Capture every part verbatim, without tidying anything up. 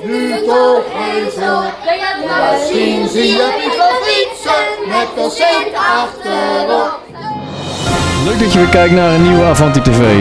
nu toch reuzel. Misschien zie je Piet wel fietsen met een cent achterop. Leuk dat je weer kijkt naar een nieuwe Avanti T V.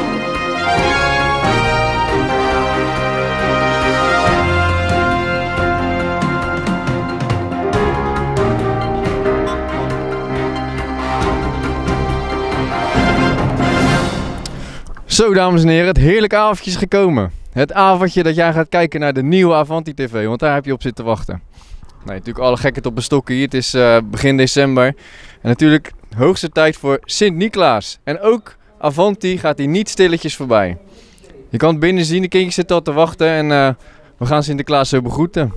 Zo dames en heren, het heerlijke avondje is gekomen. Het avondje dat jij gaat kijken naar de nieuwe Avanti T V, want daar heb je op zitten wachten. Nee, natuurlijk alle gekheid op de stokken hier, het is uh, begin december. En natuurlijk hoogste tijd voor Sint-Niklaas. En ook Avanti gaat hier niet stilletjes voorbij. Je kan het binnen zien, de kindjes zitten al te wachten en uh, we gaan Sinterklaas zo begroeten.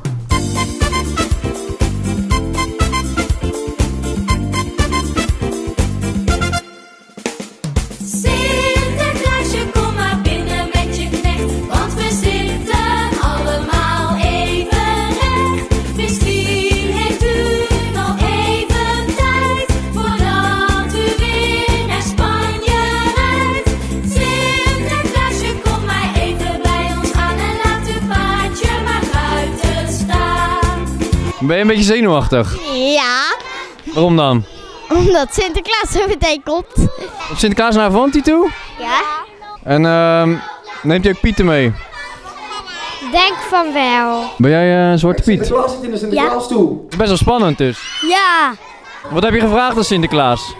Ben je een beetje zenuwachtig? Ja. Waarom dan? Omdat Sinterklaas zo meteen komt. Op Sinterklaas naar Avanti toe? Ja. En uh, neemt hij ook Pieten mee? Denk van wel. Ben jij uh, Zwarte Piet? Sinterklaas zit in de Sinterklaas toe. Het is best wel spannend dus. Ja. Wat heb je gevraagd aan Sinterklaas?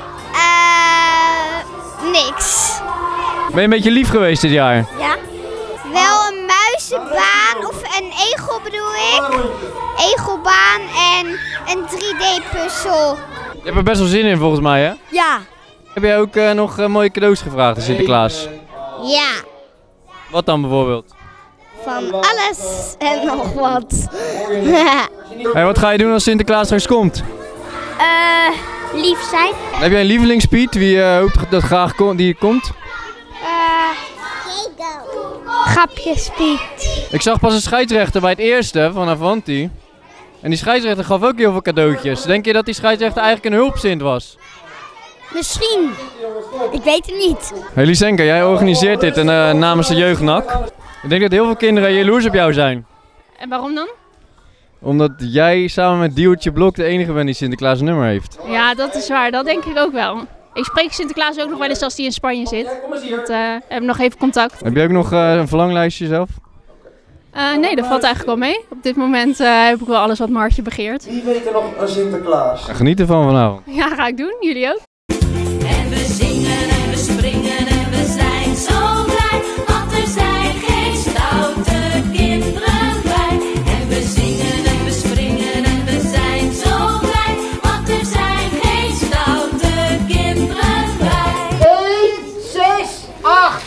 Eh, niks. Ben je een beetje lief geweest dit jaar? Ja. Wel een muizenbaan of een egel bedoel ik. Egelbaan en een drie D puzzel. Je hebt er best wel zin in volgens mij hè? Ja. Heb jij ook uh, nog uh, mooie cadeaus gevraagd aan Sinterklaas? Ja. Wat dan bijvoorbeeld? Van alles en nog wat. Hey, wat ga je doen als Sinterklaas straks komt? Eh, lief zijn. Heb jij een lievelingspiet? Wie uh, hoopt dat graag ko die komt? Eh, grapjes Piet. Ik zag pas een scheidsrechter bij het eerste van Avanti. En die scheidsrechter gaf ook heel veel cadeautjes. Denk je dat die scheidsrechter eigenlijk een hulpzint was? Misschien. Ik weet het niet. Hey Lisenka, jij organiseert dit en, uh, namens de jeugdnak. Ik denk dat heel veel kinderen jaloers op jou zijn. En waarom dan? Omdat jij samen met Diewertje Blok de enige bent die Sinterklaas een nummer heeft. Ja, dat is waar. Dat denk ik ook wel. Ik spreek Sinterklaas ook nog wel eens als hij in Spanje zit. Dat, uh, hebben nog even contact. Heb je ook nog uh, een verlanglijstje zelf? Uh, nee, dat valt eigenlijk wel mee. Op dit moment uh, heb ik wel alles wat Martje begeert. Wie weet er nog een Sinterklaas? Ja, geniet ervan vanavond. Ja, ga ik doen. Jullie ook. En we zingen en we springen en we zijn zo blij, want er zijn geen stoute kinderen bij. En we zingen en we springen en we zijn zo blij, want er zijn geen stoute kinderen bij. één, zes, acht,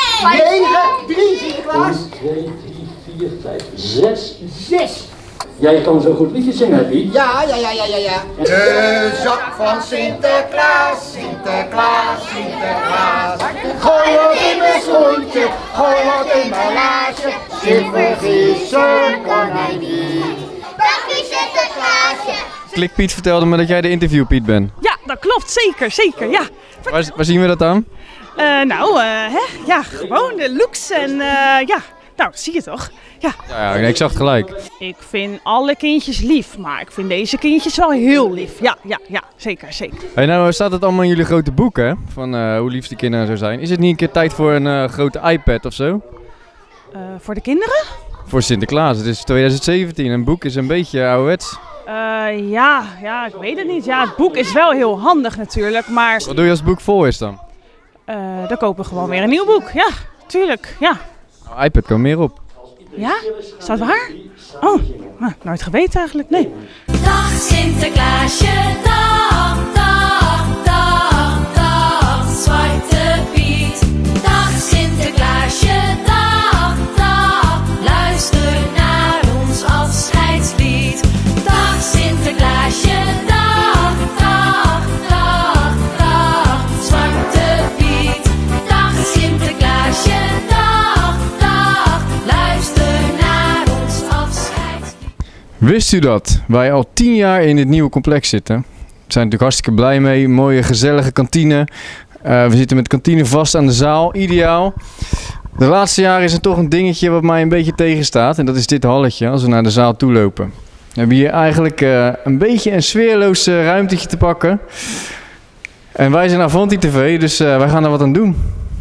negen, drie Sinterklaas. twee, drie, vier, vijf, zes. zes. Jij kan zo goed liedjes zingen, hè, Piet? Ja, ja, ja, ja, ja, ja. De zak van Sinterklaas, Sinterklaas, Sinterklaas. Gooi wat in mijn schoentje, gooi wat in mijn laarsje. Zich vergissen kan hij niet. Dank u Sinterklaasje. Klik Piet vertelde me dat jij de interview Piet bent. Ja, dat klopt. Zeker, zeker, ja. Waar, waar zien we dat aan? Uh, nou, uh, hè? Ja, gewoon de looks en uh, ja, nou, dat zie je toch? Ja. Ja, ja, ik zag het gelijk. Ik vind alle kindjes lief, maar ik vind deze kindjes wel heel lief. Ja, ja, ja, zeker, zeker. Hey, nou staat het allemaal in jullie grote boek, hè? Van uh, hoe lief de kinderen zo zijn. Is het niet een keer tijd voor een uh, grote iPad of zo? Uh, voor de kinderen? Voor Sinterklaas, het is twintig zeventien. Een boek is een beetje ouderwets. Uh, ja, ja, ik weet het niet. Ja, het boek is wel heel handig natuurlijk, maar... Wat doe je als het boek vol is dan? Uh, dan kopen we gewoon weer een nieuw boek. Ja, tuurlijk, ja. Nou, iPad kan meer op. Ja? Is dat waar? Oh, nou, nooit geweten eigenlijk, nee. Dag Sinterklaasje, dag, dag, dag, dag, Zwarte Piet. Dag Sinterklaasje, dag, dag, luister naar ons afscheidslied. Dag Sinterklaasje, dag, dag, dag, dag, Zwarte Piet. Dag Sinterklaasje, dag, dag, luister naar ons afscheidslied. Wist u dat wij al tien jaar in dit nieuwe complex zitten? We zijn natuurlijk hartstikke blij mee. Mooie gezellige kantine. Uh, we zitten met de kantine vast aan de zaal. Ideaal. De laatste jaren is er toch een dingetje wat mij een beetje tegenstaat. En dat is dit halletje als we naar de zaal toe lopen. We hebben hier eigenlijk uh, een beetje een sfeerloos uh, ruimtetje te pakken. En wij zijn Avanti T V, dus uh, wij gaan er wat aan doen.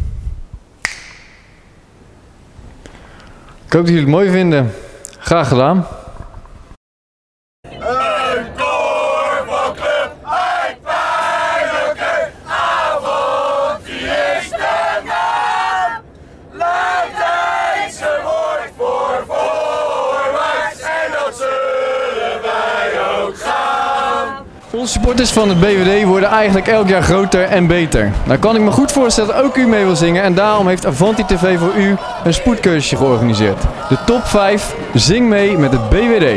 Ik hoop dat jullie het mooi vinden. Graag gedaan. Een koor van Club Uitpijnlijke Avanti is de naam. Latijnse woord voor voorwaarts en dat zullen wij ook gaan. Onze supporters van het B W D worden eigenlijk elk jaar groter en beter. Nou kan ik me goed voorstellen dat ook u mee wil zingen en daarom heeft Avanti T V voor u een spoedcursusje georganiseerd. De top vijf, zing mee met het B W D.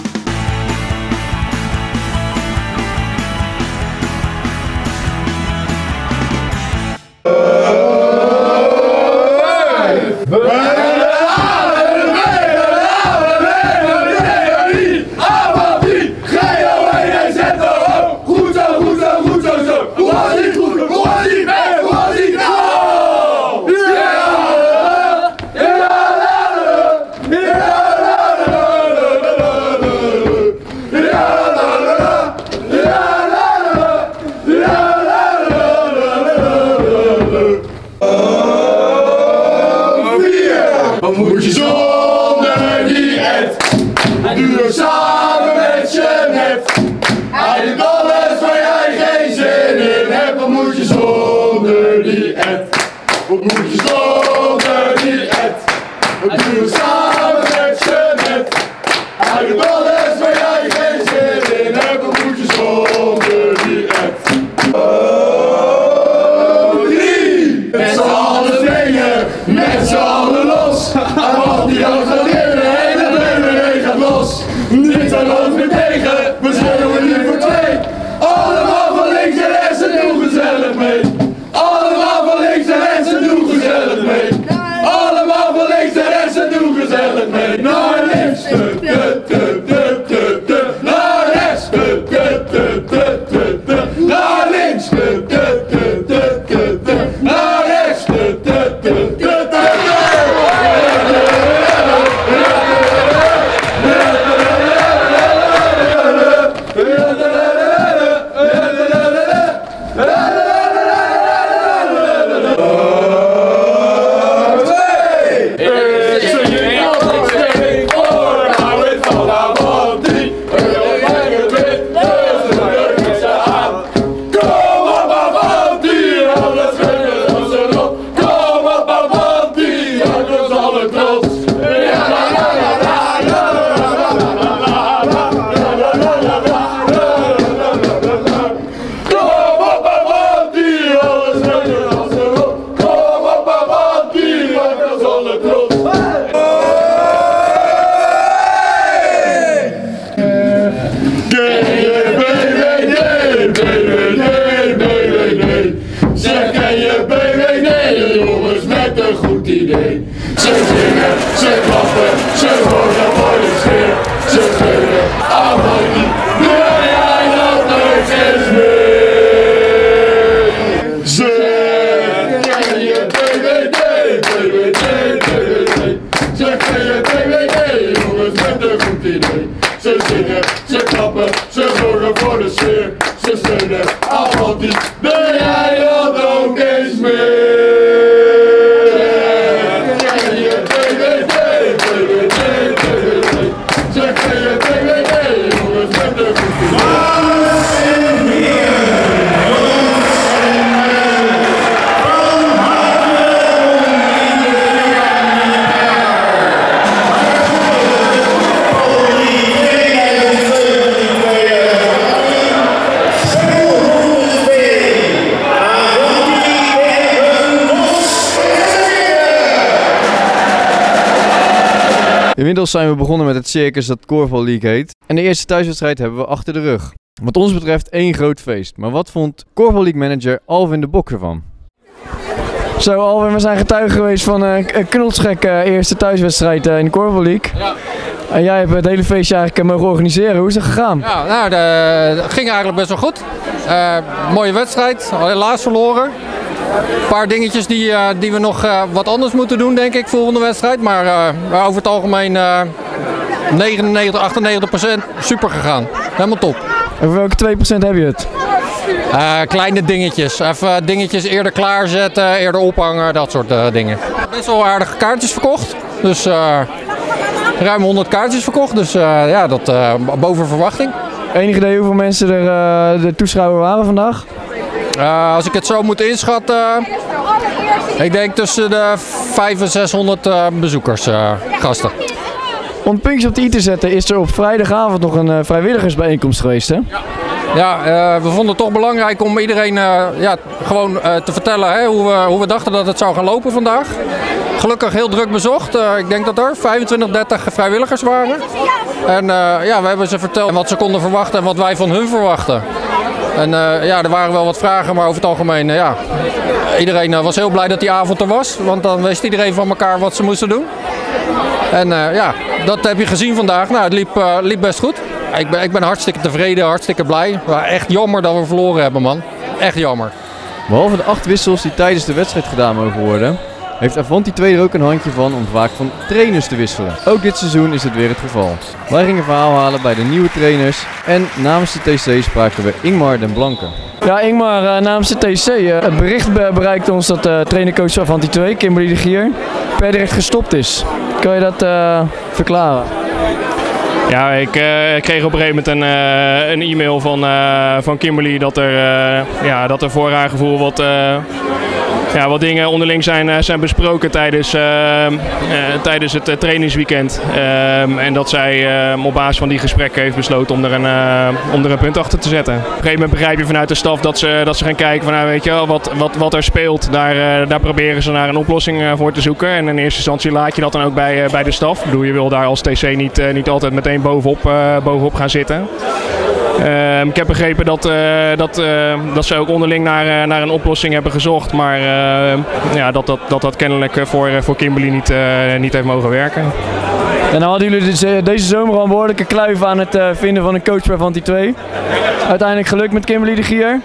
Wat moet je zonder die Ed? Doe het samen met je net. Hij doet alles waar jij geen zin in hebt. Wat moet je zonder die Ed? Wat moet je zonder die Ed? Doe het samen met je net. Hij doet alles waar jij geen zin in hebt. Wat moet je zonder die Ed? Oh, drie! Met z'n allen zingen, met z'n allen los. Avanti gaat in, de hele B W D gaat los. Niet aan ons meer tegen, we schreeuwen nu voor twee. Allemaal van links en rechts en doe gezellig mee. Allemaal van links en rechts en doe gezellig mee. Allemaal van links en rechts en doe gezellig mee. Naar links, de, de, de, de, de, de. Naar rechts, de, de, de, de, de, de. Naar links, de, de, de, de, de, de. Naar rechts, de, de, de, de, de. Zeg, ken je B W D, jongens met een goed idee. Ze zingen, ze klappen, ze worden voor de sfeer. Ze schreeuwen, Avanti, doe jij dat nooit eens mee? Zeg, ken je B W D, B W D, B W D. Zeg, ken je B W D, jongens met een goed idee. Ze zingen, ze klappen, ze zorgen voor de sfeer. Ze steunen, Avanti, doe jij dat ook eens mee? Ken je B W D, B W D, B W D. Zeg, ken je B W D, jongens met een goed idee. Inmiddels zijn we begonnen met het circus dat Korfbal League heet. En de eerste thuiswedstrijd hebben we achter de rug. Wat ons betreft één groot feest. Maar wat vond Korfbal League manager Alvin de Bok ervan? Zo Alvin, we zijn getuige geweest van een knotsgekke eerste thuiswedstrijd in de Korfbal League. Ja. En jij hebt het hele feestje eigenlijk mogen organiseren. Hoe is het gegaan? Ja, nou, de, dat ging eigenlijk best wel goed. Uh, mooie wedstrijd, helaas verloren. Een paar dingetjes die, uh, die we nog uh, wat anders moeten doen, denk ik, volgende wedstrijd. Maar uh, over het algemeen uh, negenennegentig, achtennegentig procent super gegaan. Helemaal top. Over welke twee procent heb je het? Uh, kleine dingetjes. Even dingetjes eerder klaarzetten, eerder ophangen, dat soort uh, dingen. Best wel aardige kaartjes verkocht. Dus uh, ruim honderd kaartjes verkocht. Dus uh, ja, dat uh, boven verwachting. Enig idee hoeveel mensen er uh, de toeschouwer waren vandaag? Uh, als ik het zo moet inschatten, ik denk tussen de vijfhonderd en zeshonderd uh, bezoekers, uh, gasten. Om het puntje op de i te zetten is er op vrijdagavond nog een uh, vrijwilligersbijeenkomst geweest, hè? Ja, ja uh, we vonden het toch belangrijk om iedereen uh, ja, gewoon uh, te vertellen hè, hoe, we, hoe we dachten dat het zou gaan lopen vandaag. Gelukkig heel druk bezocht. Uh, ik denk dat er vijfentwintig, dertig vrijwilligers waren. En uh, ja, we hebben ze verteld wat ze konden verwachten en wat wij van hun verwachten. En uh, ja, er waren wel wat vragen, maar over het algemeen, uh, ja, iedereen uh, was heel blij dat die avond er was. Want dan wist iedereen van elkaar wat ze moesten doen. En uh, ja, dat heb je gezien vandaag. Nou, het liep, uh, liep best goed. Ik ben, ik ben hartstikke tevreden, hartstikke blij. Maar echt jammer dat we verloren hebben, man. Echt jammer. Behalve de acht wissels die tijdens de wedstrijd gedaan mogen worden, heeft Avanti twee er ook een handje van om vaak van trainers te wisselen. Ook dit seizoen is dit weer het geval. Wij gingen verhaal halen bij de nieuwe trainers en namens de T C spraken we Ingmar den Blanke. Ja, Ingmar, uh, namens de T C. Uh, het bericht be bereikt ons dat de uh, trainercoach van Avanti twee, Kimberly de Gier, per direct gestopt is. Kan je dat uh, verklaren? Ja, ik uh, kreeg op een gegeven moment een, uh, een e-mail van, uh, van Kimberly dat er, uh, ja, dat er voor haar gevoel wat, uh, ja, wat dingen onderling zijn, uh, zijn besproken tijdens, uh, uh, tijdens het uh, trainingsweekend. Uh, en dat zij uh, op basis van die gesprekken heeft besloten om er, een, uh, om er een punt achter te zetten. Op een gegeven moment begrijp je vanuit de staf dat ze, dat ze gaan kijken van nou, weet je wel, wat, wat, wat er speelt. Daar, uh, daar proberen ze naar een oplossing uh, voor te zoeken. En in eerste instantie laat je dat dan ook bij, uh, bij de staf. Ik bedoel, je wil daar als T C niet, uh, niet altijd meteen bovenop, uh, bovenop gaan zitten. Uh, ik heb begrepen dat, uh, dat, uh, dat ze ook onderling naar, uh, naar een oplossing hebben gezocht. Maar uh, ja, dat, dat, dat dat kennelijk voor, voor Kimberly niet, uh, niet heeft mogen werken. En dan hadden jullie deze, deze zomer al een behoorlijke kluif aan het uh, vinden van een coach bij Avanti twee. Uiteindelijk gelukt met Kimberly de Gier.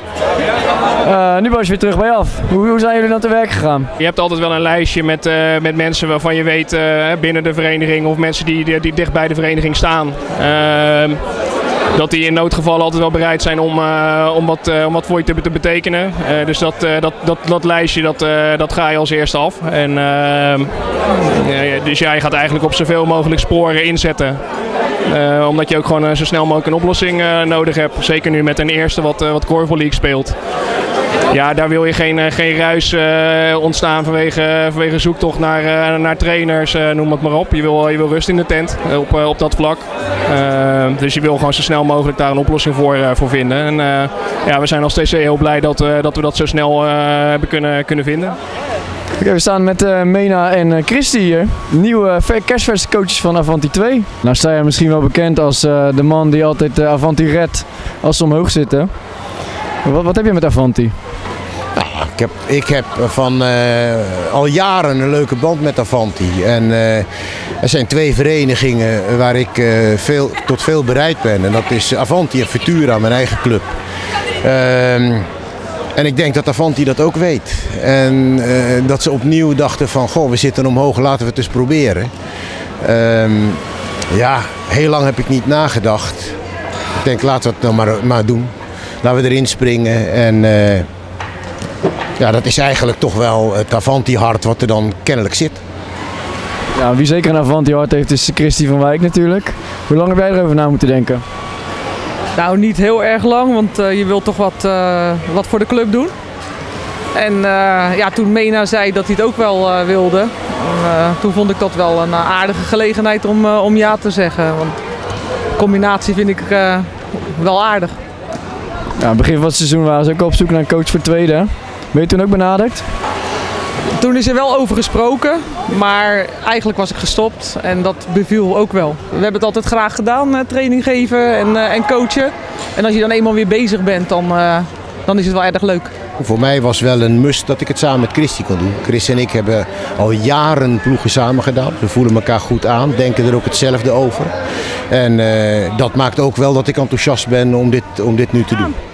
Uh, nu was je weer terug bij af. Hoe, hoe zijn jullie dan te werk gegaan? Je hebt altijd wel een lijstje met, uh, met mensen waarvan je weet uh, binnen de vereniging of mensen die, die, die dicht bij de vereniging staan. Uh, dat die in noodgevallen altijd wel bereid zijn om, uh, om, wat, uh, om wat voor je te, te betekenen. Uh, dus dat, uh, dat, dat, dat lijstje dat, uh, dat ga je als eerste af. En, uh, dus jij gaat eigenlijk op zoveel mogelijk sporen inzetten. Uh, omdat je ook gewoon uh, zo snel mogelijk een oplossing uh, nodig hebt. Zeker nu met een eerste wat, uh, wat Corval League speelt. Ja, daar wil je geen, uh, geen ruis uh, ontstaan vanwege, vanwege zoektocht naar, uh, naar trainers, uh, noem het maar op. Je wil, je wil rust in de tent uh, op, uh, op dat vlak. Uh, dus je wil gewoon zo snel mogelijk daar een oplossing voor, uh, voor vinden. En uh, ja, we zijn als T C heel blij dat, uh, dat we dat zo snel uh, hebben kunnen, kunnen vinden. Okay, we staan met uh, Mena en uh, Christy hier, nieuwe uh, kerstverse coaches van Avanti twee. Nou sta je misschien wel bekend als uh, de man die altijd uh, Avanti redt als ze omhoog zitten. Wat, wat heb je met Avanti? Nou, ik, heb, ik heb van uh, al jaren een leuke band met Avanti. En uh, er zijn twee verenigingen waar ik uh, veel, tot veel bereid ben. En dat is Avanti en Futura, mijn eigen club. Uh, En ik denk dat Avanti dat ook weet. En uh, dat ze opnieuw dachten van, goh, we zitten omhoog, laten we het eens proberen. Um, ja, heel lang heb ik niet nagedacht. Ik denk, laten we het nou maar, maar doen. Laten we erin springen. En uh, ja, dat is eigenlijk toch wel het Avanti-hart wat er dan kennelijk zit. Ja, wie zeker een Avanti-hart heeft is Christy van Wijk natuurlijk. Hoe lang heb jij erover na moeten denken? Nou, niet heel erg lang, want uh, je wilt toch wat, uh, wat voor de club doen. En uh, ja, toen Mena zei dat hij het ook wel uh, wilde, uh, toen vond ik dat wel een uh, aardige gelegenheid om, uh, om ja te zeggen. Want de combinatie vind ik uh, wel aardig. Ja, begin van het seizoen waren ze ook op zoek naar een coach voor tweede. Ben je toen ook benaderd? Toen is er wel over gesproken, maar eigenlijk was ik gestopt en dat beviel ook wel. We hebben het altijd graag gedaan, training geven en, uh, en coachen. En als je dan eenmaal weer bezig bent, dan, uh, dan is het wel erg leuk. Voor mij was wel een must dat ik het samen met Christy kon doen. Chris en ik hebben al jaren ploegen samen gedaan. We voelen elkaar goed aan, denken er ook hetzelfde over. En uh, dat maakt ook wel dat ik enthousiast ben om dit, om dit nu te doen.